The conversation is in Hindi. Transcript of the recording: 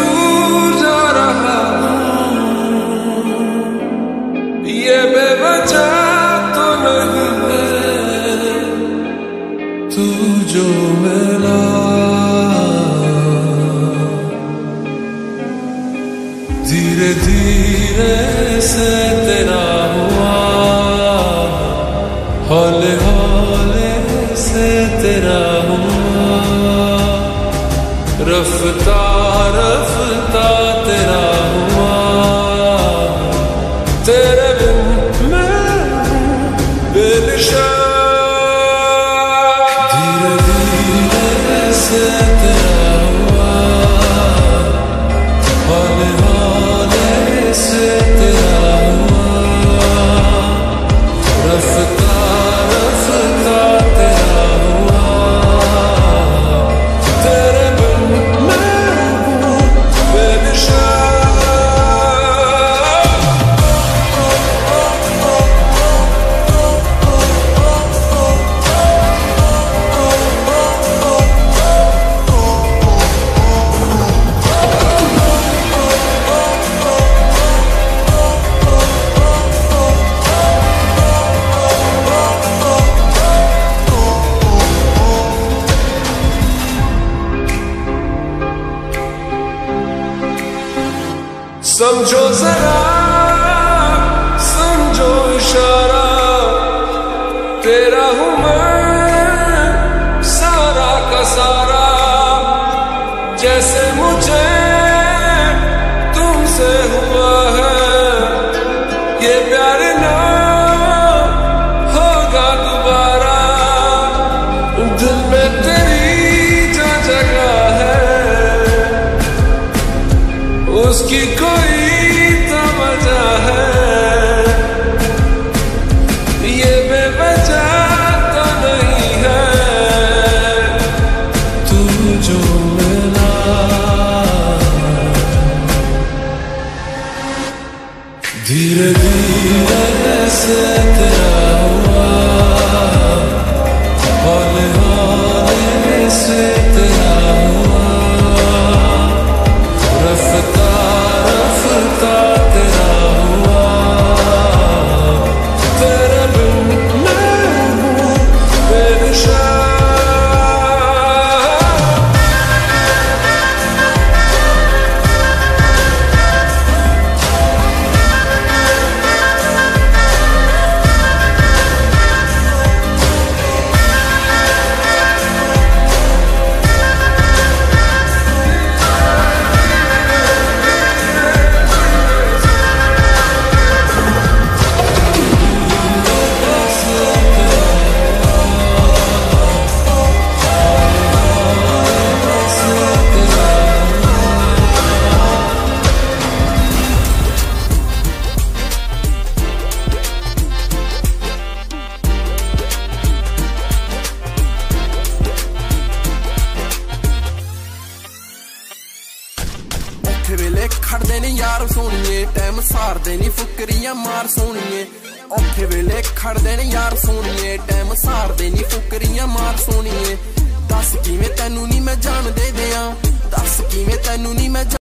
दूर जा रहा ये बेवजह तो नहीं है, तू जो मिला धीरे धीरे से तेरा हुआ, हौले हौले से तेरा हुआ, रफ्ता रफ्ता तेरा हुआ, तेरे बिन मैं बेनिशा, धीरे धीरे से तेरा हुआ, हौले हौले से तेरा हुआ, रफ्ता रफ्ता तेरा हुआ, तेरे बिन मैं हूँ बेनिशा। समझो जरा समझो इशारा, तेरा हूँ मैं सारा का सारा, जैसे मुझे तुमसे हुआ है ये प्यार ना होगा दोबारा, दिल में तेरी जो जगह है उसकी कोई तो वजह है, ये बेवजह तो नहीं है, तू जो मिला धीरे धीरे से तेरा हुआ, हौले हौले से तेरा हुआ, रफ्ता रफ्ता तेरा हुआ, तेरे बिन मैं हूँ बेनिशा। वेले खड़दे ने यार सोनिए, टाइम सारदे नी फुकरियां मार सोनिए, औखे वेले खड़दे ने यार सोनिए, टाइम सारदे नी फुकरियां मार सोनिए, दस किवें तैनू नी मैं जान दे दियां, दस किवें तैनू नी मैं